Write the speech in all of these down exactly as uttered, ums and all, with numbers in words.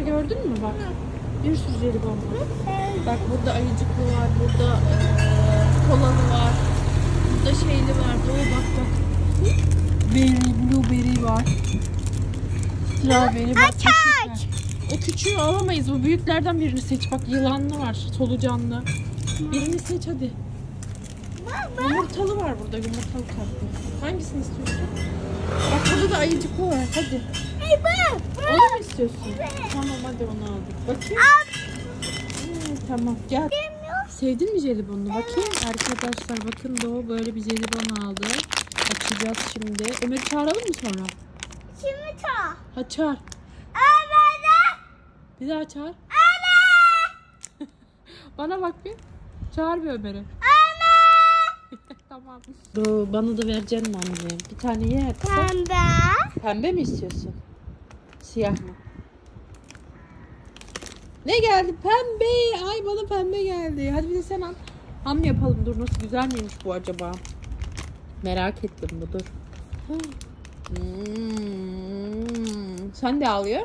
gördün mü bak. Bir sürü jelibon var. Bak burada ayıcıklı var. Burada e, kolalı var. Burada şeyli var. Doğu bak bak. Berry, blueberry var. Strawberry bak. O küçüğü alamayız. Bu büyüklerden birini seç. Bak yılanlı var. Solucanlı. Birini seç hadi. Yumurtalı var burada. Yumurtalı tatlı. Hangisini istiyorsun? Bak burada da ayıcıklı var. Hadi. Onu mu istiyorsun? Tamam hadi onu aldık. Bakayım. Hmm, tamam gel. Sevdin mi jelibonunu? Bakayım arkadaşlar bakın Doğu böyle bir jelibon aldı. Açacağız şimdi. Ömer'i çağıralım mı sonra? Şimdi çağır. Ha çağır. Bir daha çağır. Bana bak bir. Çağır bir Ömer'i. Tamam. Doğu bana da vereceksin mi anne? Bir tane ye hadi. Pembe. Pembe mi istiyorsun? Siyah mı? Ne geldi? Pembe. Ay bana pembe geldi. Hadi bir de sen al. Ham yapalım. Dur nasıl güzel miymiş bu acaba? Merak ettim bu dur. Hmm. Sen de al ya.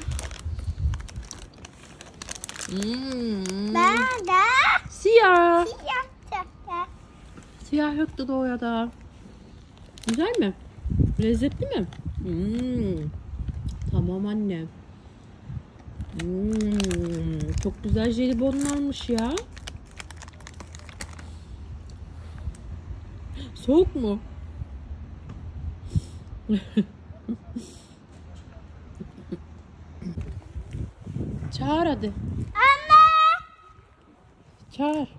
Hmm. Ben de. Siyah. Siyah çekti. Siyah yoktu Doğu'ya da. Güzel mi? Lezzetli mi? Hmm. Tamam anne. Hmm. Çok güzel jelibonlarmış ya. Soğuk mu? Çağır hadi. Anne. Çağır. Anne.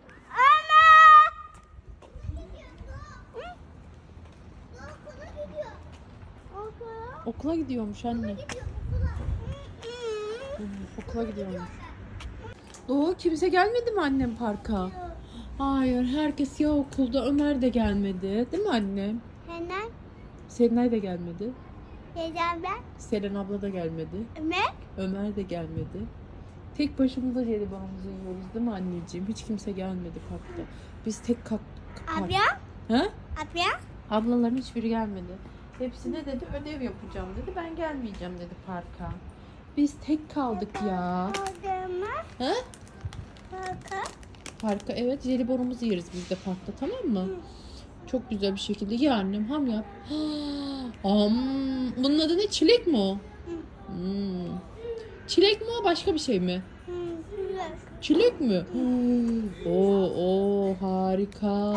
Okula gidiyor. Okula. Okula gidiyormuş anne. Gidiyor. Hı, okula gidiyormuş. Doğu kimse gelmedi mi annem parka? Hayır herkes ya okulda. Ömer de gelmedi. Değil mi annem? Hemen. Serenay da gelmedi. Neden ben? Seren abla da gelmedi. Ömer. Ömer de gelmedi. Tek başımıza jelibonumuzu yiyoruz değil mi anneciğim? Hiç kimse gelmedi parkta. Biz tek kalktık. Abla. Ha? Abla. Ablaların hiçbiri gelmedi. Hepsi ne dedi? Ödev yapacağım dedi. Ben gelmeyeceğim dedi parka. Biz tek kaldık ya. Odama. Ha? Parka. Parka evet jelibonumuzu yeriz biz de parkta tamam mı? Çok güzel bir şekilde. Ye annem ham yap. Am. Bunun adı ne? Çilek mi o? Hmm. Çilek mi o başka bir şey mi? Çilek mi? Oo, oo harika.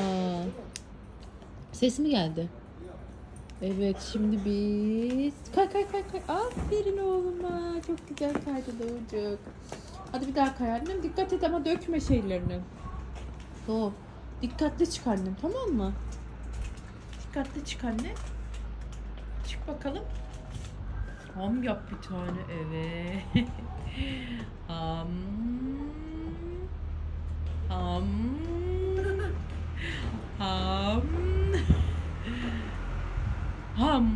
Ses mi geldi? Evet şimdi biz kay kay kay kay. Aferin oğluma. Çok güzel kaydı Doğucuk. Hadi bir daha kay annem. Dikkat et ama dökme şeylerini. Doğu. Dikkatli çık annem tamam mı? Dikkatli çık anne. Çık bakalım. Ham yap bir tane evet. Ham. Ham. Ham. Ham.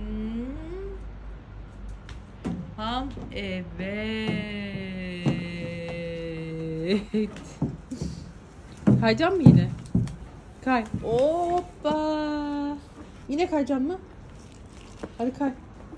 Ham evet. Kayacağım mı yine? Kay. Hoppa. Yine kayacağım mı? Hadi kay.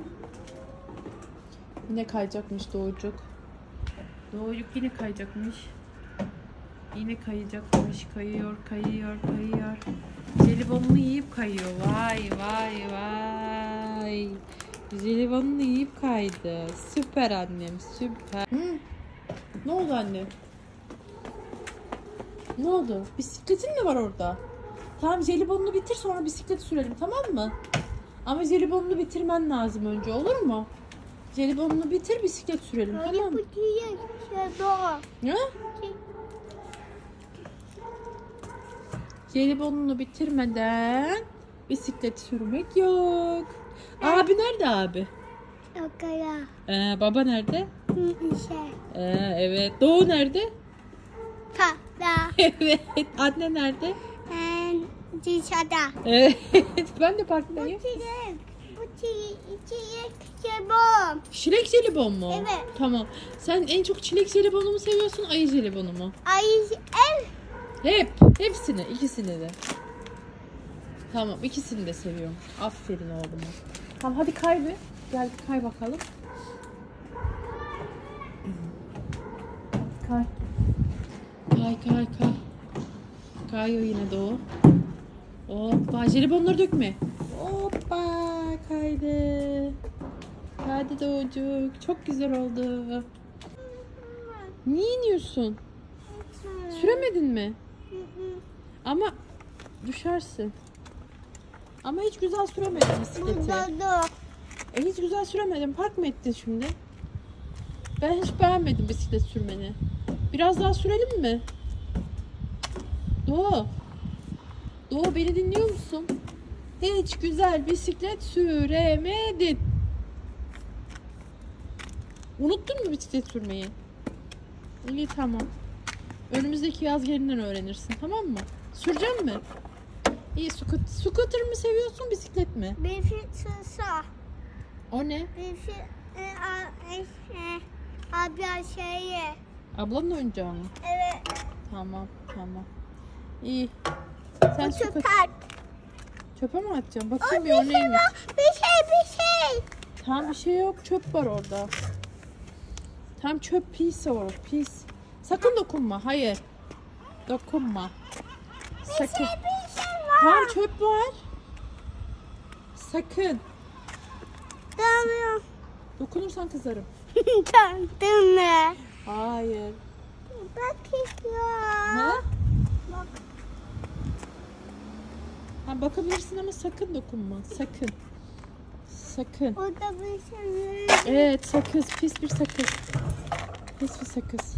Yine kayacakmış Doğucuk. Doğucuk yine kayacakmış. Yine kayacakmış. Kayıyor, kayıyor, kayıyor. Jelibonunu yiyip kayıyor. Vay vay vay. Jelibonunu yiyip kaydı. Süper annem, süper. Hı. Ne oldu anne? Ne oldu? Bisikletin mi var orada? Tamam jelibonunu bitir sonra bisiklet sürelim tamam mı? Ama jelibonunu bitirmen lazım önce olur mu? Jelibonunu bitir bisiklet sürelim tamam mı? Ne? Jelibonunu bitirmeden bisiklet sürmek yok. Abi nerede abi? Okula. Ee, baba nerede? Şey. Ee, evet. Doğu nerede? Parkta. Evet. Anne nerede? Ben dışarıda. Evet. Ben de parktayım. Bu çilek. Bu çilek. Çilek jelibon. Çilek jelibon mu? Evet. Tamam. Sen en çok çilek jelibonu mu seviyorsun, ayı jelibonu mu? Ay ev. Hep. Hepsini. ikisini de. Tamam. ikisini de seviyorum. Aferin oğluma. Tamam hadi kay bir. Gel kay bakalım. kay. Kay kay kay. Kayıyor yine de o. Hoppa. Jelibonları dökme. Hoppa. Kaydı. Kaydı Doğucuk. Çok güzel oldu. Niye iniyorsun? Süremedin mi? Ama düşersin. Ama hiç güzel süremedin bisikleti. Burada. E hiç güzel süremedin. Park mı ettin şimdi? Ben hiç beğenmedim bisiklet sürmeni. Biraz daha sürelim mi? Doğu. Doğu beni dinliyor musun? Hiç güzel bisiklet süremedin. Unuttun mu bisiklet sürmeyi? İyi tamam. Önümüzdeki yaz gelinden öğrenirsin, tamam mı? Sürecek mi? İyi, scooter, scooter mı seviyorsun, bisiklet mi? Bir fıçısa. O ne? Bir fı... E, a, e, e, abi şeyi. Ablanın oyuncağı mı? Evet. Tamam, tamam. İyi. Sen Bu scooter... süper. Çöpe mi atacağım? O Bakayım bir bir o şey neymiş. var. Bir şey bir şey. Tam bir şey yok, çöp var orada. Tam çöp, pis o, pis. Sakın dokunma, hayır. Dokunma. Bir Sakın. şey bir şey var. Tam çöp var. Sakın. Tamam. Dokunursan kızarım. Tanıdın mı? Hayır. Bak ya. Ha? Bak. Ha, bakabilirsin ama sakın dokunma. Sakın. Sakın. O da bir şey. Evet, sakız. Pis bir sakız. Pis bir sakız.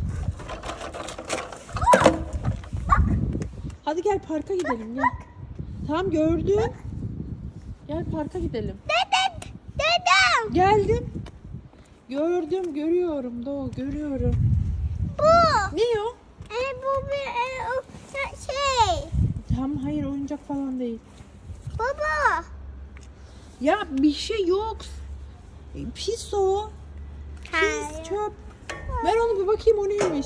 Hadi gel parka gidelim gel. Tamam gördüm. Gel parka gidelim. Dedem. Dedem. Geldim. Gördüm, görüyorum Doğu, görüyorum. Bu. Ne o? E, bu bir e, o şey. Tamam, hayır oyuncak falan değil. Baba. Ya bir şey yok. Pis o. Hayır. Pis çöp. Ver onu bir bakayım o neymiş.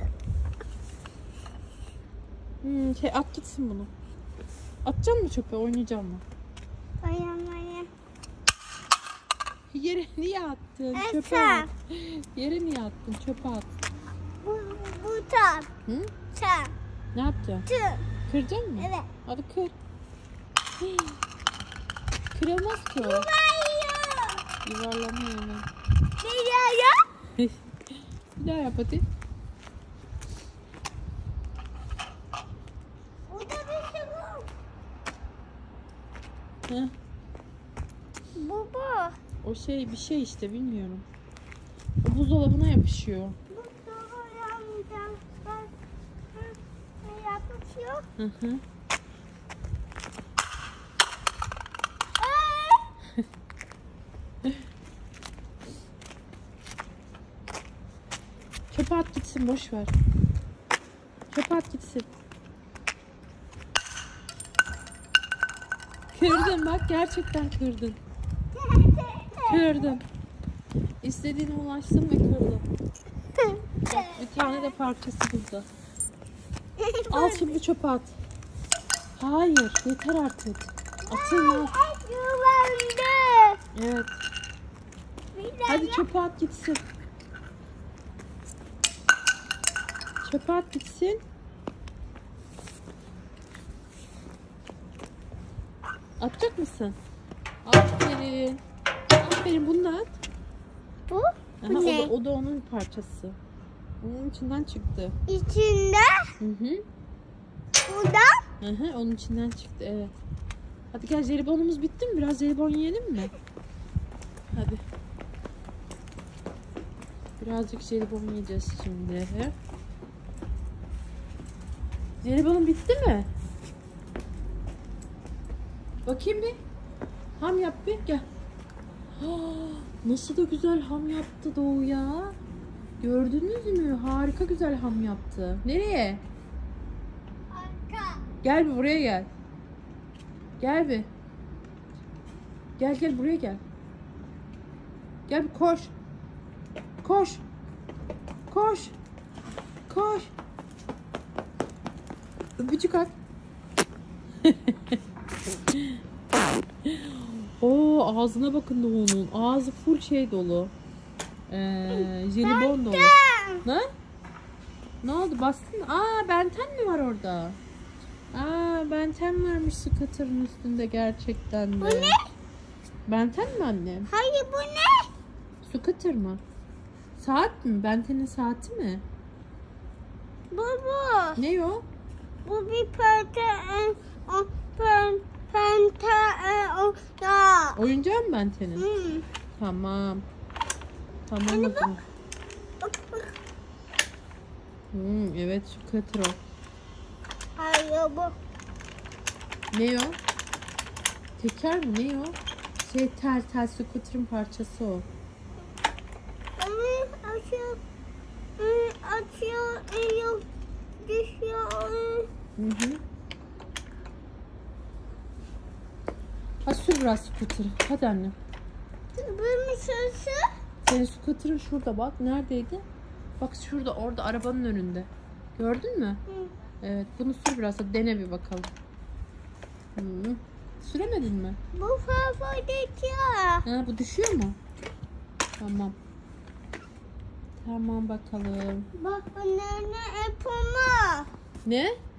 Hmm, şey at gitsin bunu. Atacak mı çöpe, oynayacağım mı? Oynamaya. Yere niye attın? Evet, Çöpe sen. at. Yere niye attın? Çöpe at. Bu, bu tam. Hı? Tam. Ne yapacaksın? Tüm. Kıracaksın mı? Evet. Hadi kır. Hii. Kırılmaz ki o. Hayır. Yuvarlanıyor hemen. Nereye? Bir daha yap hadi. O da bir şey bu. Heh. Bu bu. O şey bir şey işte bilmiyorum. O buzdolabına yapışıyor. Bu doğru yanacağım. Bak. Hı, ne yapışıyor? Hı hı. Ay. Çöpe at gitsin, boş ver. Çöpe at gitsin. Kırdın bak, gerçekten kırdın. Kırdım. İstediğine ulaştım ve kırdım. Bak bir tane de parçası burada. Al şimdi çöpe at. Hayır, yeter artık. Atılma. Yuvarlandı. Evet. Hadi çöpe at gitsin. Çöpe at gitsin. Atacak mısın? Aferin. Aferin, bunu da at. Bu? Aha, Bu o, ne? da, o da onun parçası. Onun içinden çıktı. İçinde. Hı hı. Bu da. Hı hı, onun içinden çıktı, evet. Hadi gel, jelibonumuz bitti mi? Biraz jelibon yiyelim mi? Hadi. Birazcık jelibon yiyeceğiz şimdi. Jelibonun bitti mi? Bakayım bir. Ham yap bir, gel. Nasıl da güzel ham yaptı Doğu ya. Gördünüz mü? Harika güzel ham yaptı. Nereye? Arka. Gel bir buraya gel. Gel bir. Gel gel buraya gel. Gel bir koş. Koş. Koş. Koş. Öpücük at. Oo, ağzına bakın Doğu'nun. Ağzı full şey dolu. Ee, jelibon dolu. Ne? Ne oldu, bastın mı? Aa, benten mi var orada? Aa, benten varmış scooter'ın üstünde gerçekten de. Bu ne? Benten mi annem? Hayır, bu ne? Scooter mı? Saat mi? Benten'in saati mi? Bu bu. Ne o? Bu bir pente. E, o pen, pente. E, o da. Oyuncağı mı Benten'in? Hmm. Tamam. Tamam Anne, o zaman. Bak bak. Hmm, evet, scooter o. Hayır, bu. Ne o? Teker mi? Ne o? Şey, tel tel scooter'ın parçası o. Onu açıyor. Onu açıyor. Yok. Düşüyor. Hı hı. Hadi sür biraz scooter'ı. Hadi anne. Bu mu sesi? Senin scooter'ın şurada bak. Neredeydi? Bak şurada, orada, arabanın önünde. Gördün mü? Hı. Evet, bunu sür biraz. Hadi dene bir bakalım. Hı. Süremedin mi? Bu fazla geçiyor. Ha, bu düşüyor mu? Tamam. Tamam bakalım. Bak, anne, yapma. Ne?